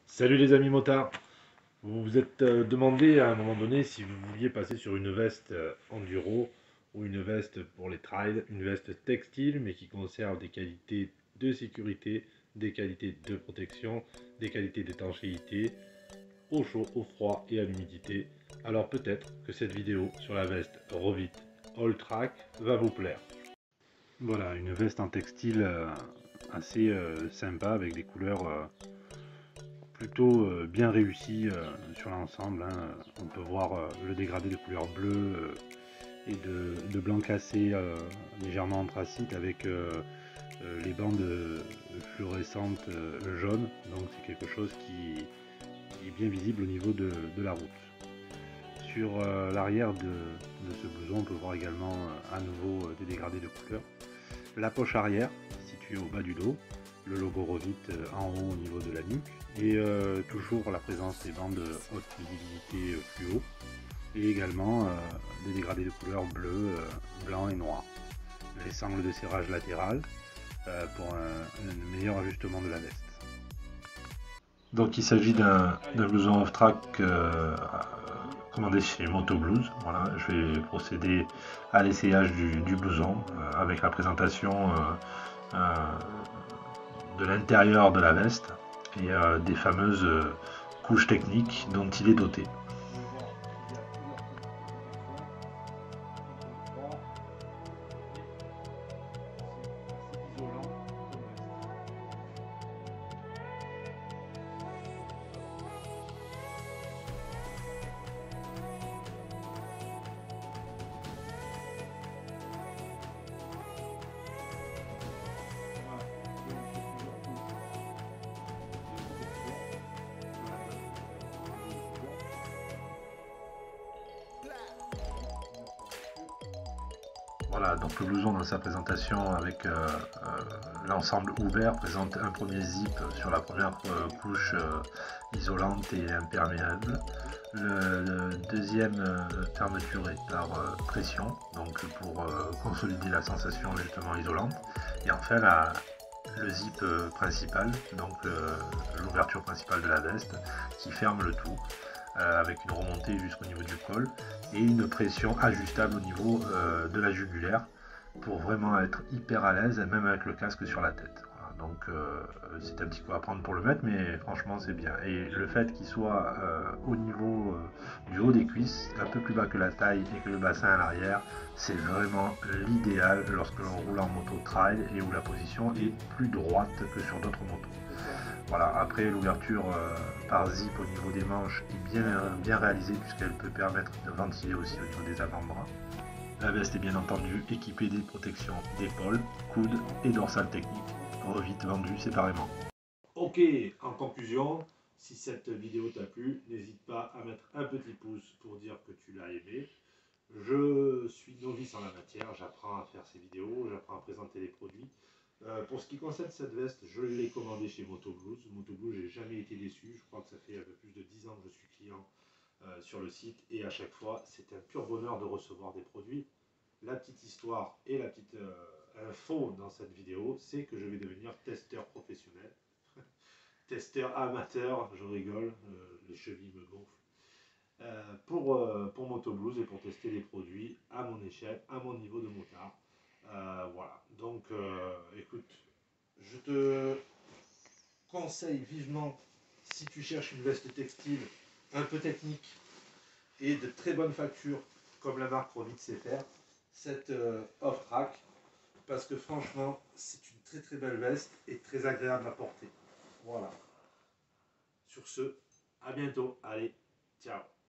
Salut les amis motards. Vous vous êtes demandé à un moment donné si vous vouliez passer sur une veste enduro ou une veste pour les trails, une veste textile mais qui conserve des qualités de sécurité, des qualités de protection, des qualités d'étanchéité au chaud, au froid et à l'humidité. Alors peut-être que cette vidéo sur la veste Rovit All Track va vous plaire. Voilà, une veste en textile assez sympa avec des couleurs plutôt bien réussi sur l'ensemble. On peut voir le dégradé de couleur bleue et de blanc cassé légèrement anthracite avec les bandes fluorescentes jaunes. Donc c'est quelque chose qui est bien visible au niveau de la route. Sur l'arrière de ce blouson, on peut voir également à nouveau des dégradés de couleur. La poche arrière située au bas du dos, le logo Rovit en haut au niveau de la nuque et toujours la présence des bandes haute visibilité fluo et également des dégradés de couleur bleu, blanc et noir. Les sangles de serrage latérales pour un meilleur ajustement de la veste. Donc il s'agit d'un blouson off-track commandé chez Moto Blues. Voilà, je vais procéder à l'essayage du blouson avec la présentation de l'intérieur de la veste et des fameuses couches techniques dont il est doté. Voilà, donc le blouson dans sa présentation avec l'ensemble ouvert présente un premier zip sur la première couche isolante et imperméable. Le deuxième fermeture est par pression, donc pour consolider la sensation justement isolante. Et enfin le zip principal, donc l'ouverture principale de la veste qui ferme le tout. Avec une remontée jusqu'au niveau du col et une pression ajustable au niveau de la jugulaire pour vraiment être hyper à l'aise, même avec le casque sur la tête. Voilà, donc c'est un petit coup à prendre pour le mettre, mais franchement c'est bien. Et le fait qu'il soit au niveau du haut des cuisses, un peu plus bas que la taille et que le bassin à l'arrière, c'est vraiment l'idéal lorsque l'on roule en moto trail et où la position est plus droite que sur d'autres motos. Voilà, après l'ouverture par zip au niveau des manches est bien réalisée puisqu'elle peut permettre de ventiler aussi au niveau des avant-bras. La veste est bien entendu équipée des protections d'épaule, coude et dorsale technique, vite vendues séparément. Ok, en conclusion, si cette vidéo t'a plu, n'hésite pas à mettre un petit pouce pour dire que tu l'as aimé. Je suis novice en la matière, j'apprends à faire ces vidéos, j'apprends à présenter les produits. Pour ce qui concerne cette veste, je l'ai commandée chez Moto Blues. Moto Blues, j'ai jamais été déçu. Je crois que ça fait un peu plus de 10 ans que je suis client sur le site. Et à chaque fois, c'est un pur bonheur de recevoir des produits. La petite histoire et la petite info dans cette vidéo, c'est que je vais devenir testeur professionnel. Testeur amateur, je rigole, les chevilles me gonflent. Pour Moto Blues et pour tester les produits à mon échelle, à mon niveau de motard. Voilà, donc écoute, je te conseille vivement, si tu cherches une veste textile un peu technique et de très bonne facture, comme la marque Rovit sait faire, cette off-track, parce que franchement, c'est une très très belle veste et très agréable à porter. Voilà. Sur ce, à bientôt. Allez, ciao.